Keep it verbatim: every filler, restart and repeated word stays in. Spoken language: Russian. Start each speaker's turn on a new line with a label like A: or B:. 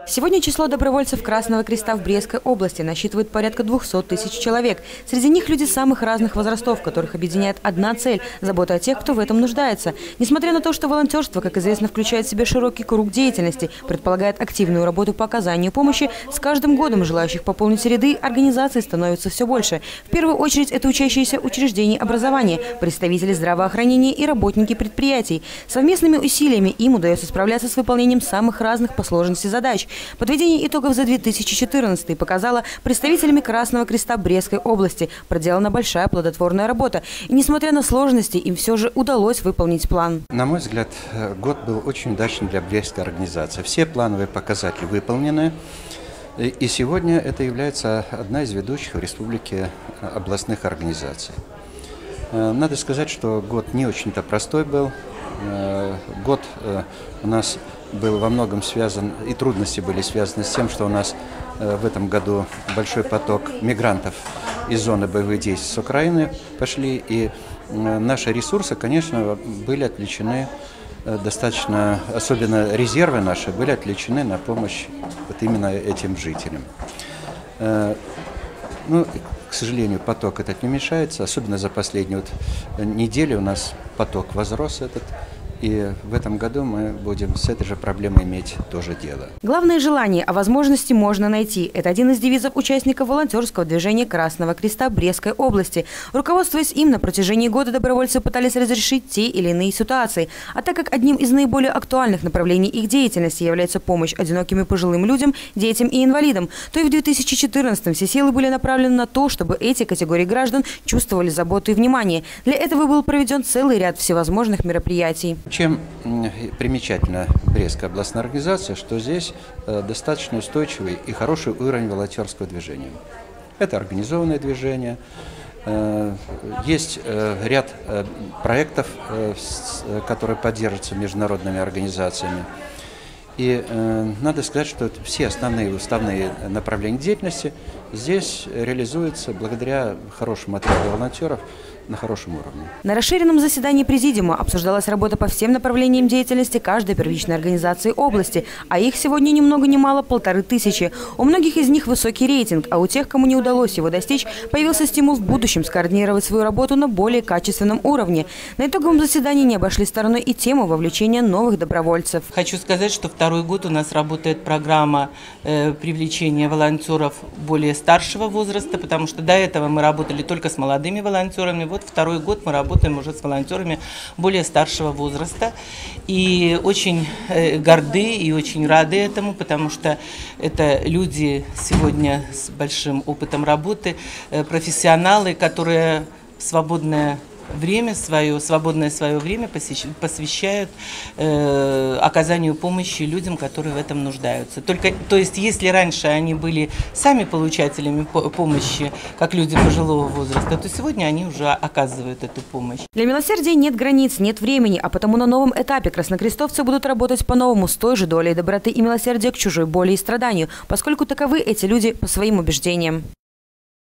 A: Сегодня число добровольцев Красного Креста в Брестской области насчитывает порядка двухсот тысяч человек. Среди них люди самых разных возрастов, которых объединяет одна цель – забота о тех, кто в этом нуждается. Несмотря на то, что волонтерство, как известно, включает в себя широкий круг деятельности, предполагает активную работу по оказанию помощи, с каждым годом желающих пополнить ряды организаций становится все больше. В первую очередь это учащиеся учреждений образования, представители здравоохранения и работники предприятий. Совместными усилиями им удается справляться с выполнением самых разных по сложности задач. Подведение итогов за две тысячи четырнадцатый показало, представителями Красного Креста Брестской области проделана большая плодотворная работа. И несмотря на сложности, им все же удалось выполнить план.
B: На мой взгляд, год был очень удачным для Брестской организации. Все плановые показатели выполнены. И сегодня это является одна из ведущих в республике областных организаций. Надо сказать, что год не очень-то простой был. Год у нас был во многом связан, и трудности были связаны с тем, что у нас в этом году большой поток мигрантов из зоны боевых действий с Украины пошли, и наши ресурсы, конечно, были отвлечены достаточно, особенно резервы наши, были отвлечены на помощь вот именно этим жителям. Ну, к сожалению, поток этот не уменьшается, особенно за последнюю вот неделю у нас поток возрос этот. И в этом году мы будем с этой же проблемой иметь тоже дело.
A: Главное желание, а возможности можно найти. Это один из девизов участников волонтерского движения Красного Креста Брестской области. Руководствуясь им, на протяжении года добровольцы пытались разрешить те или иные ситуации. А так как одним из наиболее актуальных направлений их деятельности является помощь одиноким и пожилым людям, детям и инвалидам, то и в две тысячи четырнадцатом все силы были направлены на то, чтобы эти категории граждан чувствовали заботу и внимание. Для этого был проведен целый ряд всевозможных мероприятий.
B: Чем примечательна Брестская областная организация, что здесь достаточно устойчивый и хороший уровень волонтерского движения. Это организованное движение, есть ряд проектов, которые поддерживаются международными организациями. И э, надо сказать, что все основные уставные направления деятельности здесь реализуются благодаря хорошему отряду волонтеров на хорошем уровне.
A: На расширенном заседании Президиума обсуждалась работа по всем направлениям деятельности каждой первичной организации области, а их сегодня ни много ни мало полторы тысячи. У многих из них высокий рейтинг, а у тех, кому не удалось его достичь, появился стимул в будущем скоординировать свою работу на более качественном уровне. На итоговом заседании не обошли стороной и тему вовлечения новых добровольцев.
C: Хочу сказать, что второй год у нас работает программа э, привлечения волонтеров более старшего возраста, потому что до этого мы работали только с молодыми волонтерами. Вот второй год мы работаем уже с волонтерами более старшего возраста. И очень э, горды и очень рады этому, потому что это люди сегодня с большим опытом работы, э, профессионалы, которые в свободное время свое, свободное свое время посвящают э, оказанию помощи людям, которые в этом нуждаются. Только, то есть, если раньше они были сами получателями помощи, как люди пожилого возраста, то сегодня они уже оказывают эту помощь.
A: Для милосердия нет границ, нет времени, а потому на новом этапе краснокрестовцы будут работать по-новому с той же долей доброты и милосердия к чужой боли и страданию, поскольку таковы эти люди по своим убеждениям.